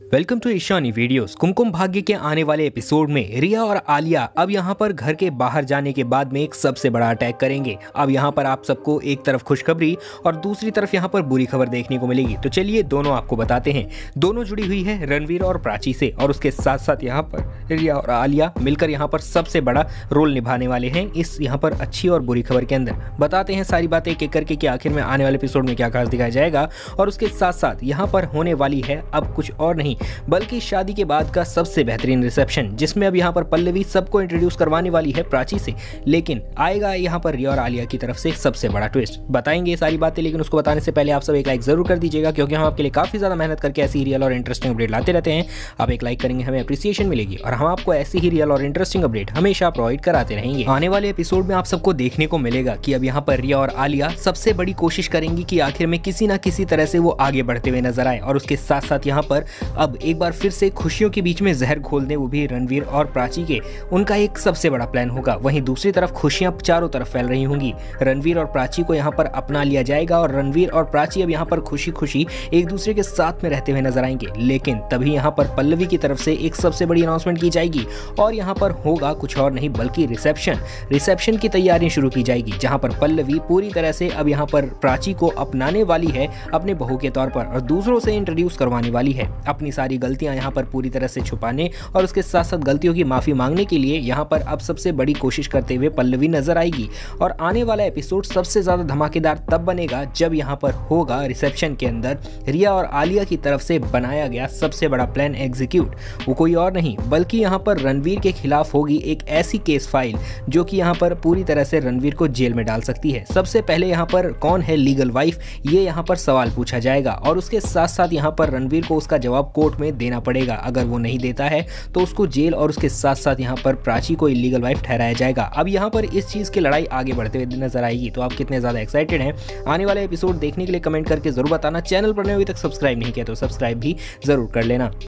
Welcome to Ishani videos. Kumkum Bhagya के आने वाले एपिसोड में रिया और आलिया अब यहाँ पर घर के बाहर जाने के बाद में एक सबसे बड़ा अटैक करेंगे। अब यहाँ पर आप सबको एक तरफ खुशखबरी और दूसरी तरफ यहाँ पर बुरी खबर देखने को मिलेगी। तो चलिए दोनों आपको बताते हैं। दोनों जुड़ी हुई है रणवीर और प्राची से, और उसके साथ साथ यहाँ पर रिया और आलिया मिलकर यहाँ पर सबसे बड़ा रोल निभाने वाले हैं इस यहाँ पर अच्छी और बुरी खबर के अंदर। बताते हैं सारी बातें एक एक करके कि आखिर में आने वाले एपिसोड में क्या खास दिखाया जाएगा। और उसके साथ साथ यहाँ पर होने वाली है अब कुछ और नहीं बल्कि शादी के बाद का सबसे बेहतरीन रिसेप्शन, जिसमें अब यहाँ पर पल्लवी सबको इंट्रोड्यूस करवाने वाली है प्राची से। लेकिन आएगा यहाँ पर रिया और आलिया की तरफ से सबसे बड़ा ट्विस्ट। बताएंगे ये सारी बातें, लेकिन उसको बताने से पहले आप सब एक लाइक जरूर कर दीजिएगा, क्योंकि हम आपके लिए काफी ज्यादा मेहनत करके ऐसी रियल और इंटरेस्टिंग अपडेट लाते रहते हैं। आप एक लाइक करेंगे हमें अप्रिसिएशन मिलेगी, और हम आपको ऐसी ही रियल और इंटरेस्टिंग अपडेट हमेशा प्रोवाइड कराते रहेंगे। आने वाले एपिसोड में आप सबको देखने को मिलेगा कि अब यहाँ पर रिया और आलिया सबसे बड़ी कोशिश करेंगी कि आखिर में किसी ना किसी तरह से वो आगे बढ़ते हुए नजर आए। और उसके साथ साथ यहाँ पर अब एक बार फिर से खुशियों के बीच में जहर घोल दे, वो भी रणवीर और प्राची के। उनका एक सबसे बड़ा प्लान होगा। वहीं दूसरी तरफ खुशियां चारों तरफ फैल रही होंगी। रणवीर और प्राची को यहाँ पर अपना लिया जाएगा, और रणवीर और प्राची अब यहाँ पर खुशी खुशी एक दूसरे के साथ में रहते हुए नजर आएंगे। लेकिन तभी यहाँ पर पल्लवी की तरफ से एक सबसे बड़ी अनाउंसमेंट की जाएगी, और यहाँ पर होगा कुछ और नहीं बल्कि रिसेप्शन की तैयारी शुरू की जाएगी, जहाँ पर पल्लवी पूरी तरह से अब यहाँ पर प्राची को अपनाने वाली है अपने बहू के तौर पर, और दूसरों से इंट्रोड्यूस करवाने वाली है। अपनी सारी गलतियां यहाँ पर पूरी तरह से छुपाने और उसके साथ साथ गलतियों की माफी मांगने के लिए यहाँ पर अब सबसे बड़ी कोशिश करते हुए पल्लवी नजर आएगी। और आने वाला एपिसोड सबसे ज्यादा धमाकेदार तब बनेगा जब यहाँ पर होगा रिसेप्शन के अंदर रिया और आलिया की तरफ से बनाया गया सबसे बड़ा प्लान एग्जीक्यूट। वो कोई और नहीं बल्कि यहाँ पर रणवीर के खिलाफ होगी एक ऐसी केस फाइल जो कि यहाँ पर पूरी तरह से रणवीर को जेल में डाल सकती है। सबसे पहले यहाँ पर कौन है लीगल वाइफ, ये यहाँ पर सवाल पूछा जाएगा, और उसके साथ साथ यहाँ पर रणवीर को उसका जवाब कोर्ट में देना पड़ेगा। अगर वो नहीं देता है तो उसको जेल, और उसके साथ साथ यहाँ पर प्राची को इलीगल वाइफ ठहराया जाएगा। अब यहाँ पर इस चीज की लड़ाई आगे बढ़ते हुए नजर आएगी। तो आप कितने ज्यादा एक्साइटेड हैं आने वाले एपिसोड देखने के लिए कमेंट करके जरूर बताना। चैनल पर अभी तक सब्सक्राइब नहीं किया तो सब्सक्राइब भी जरूर कर लेना।